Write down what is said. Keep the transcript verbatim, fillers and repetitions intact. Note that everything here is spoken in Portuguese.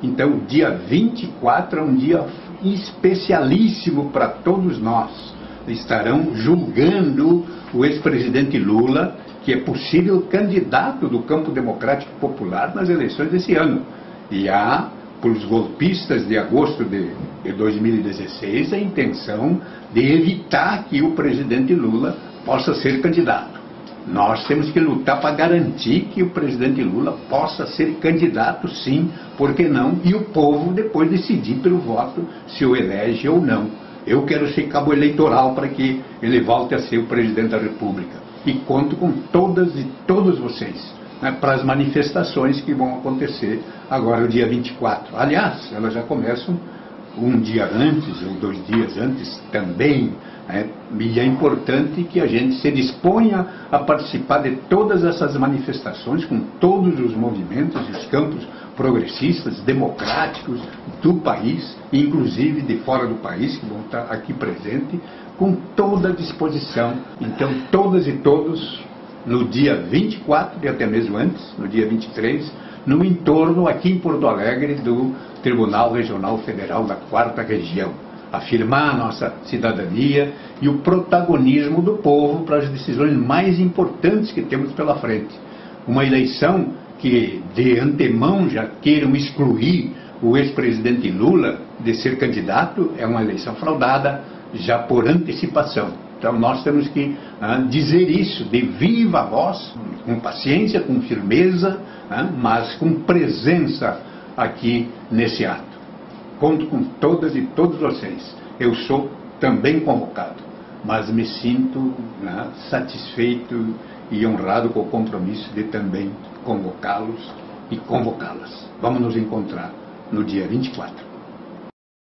Então, o dia vinte e quatro é um dia especialíssimo para todos nós. Estarão julgando o ex-presidente Lula, que é possível candidato do campo democrático popular nas eleições desse ano. E há, pelos golpistas de agosto de, de dois mil e dezesseis, a intenção de evitar que o presidente Lula possa ser candidato. Nós temos que lutar para garantir que o presidente Lula possa ser candidato, sim, por que não? E o povo depois decidir pelo voto se o elege ou não. Eu quero ser cabo eleitoral para que ele volte a ser o presidente da República. E conto com todas e todos vocês, né, para as manifestações que vão acontecer agora, o dia vinte e quatro. Aliás, elas já começam um dia antes ou dois dias antes também. É, e é importante que a gente se disponha a participar de todas essas manifestações com todos os movimentos e os campos progressistas, democráticos do país, inclusive de fora do país, que vão estar aqui presentes, com toda a disposição. Então, todas e todos, no dia vinte e quatro, e até mesmo antes, no dia vinte e três, no entorno aqui em Porto Alegre do Tribunal Regional Federal da Quarta Região. Afirmar a nossa cidadania e o protagonismo do povo para as decisões mais importantes que temos pela frente. Uma eleição que de antemão já queiram excluir o ex-presidente Lula de ser candidato é uma eleição fraudada já por antecipação. Então nós temos que ah, dizer isso de viva voz, com paciência, com firmeza, ah, mas com presença aqui nesse ato. Conto com todas e todos vocês. Eu sou também convocado, mas me sinto, né, satisfeito e honrado com o compromisso de também convocá-los e convocá-las. Vamos nos encontrar no dia vinte e quatro.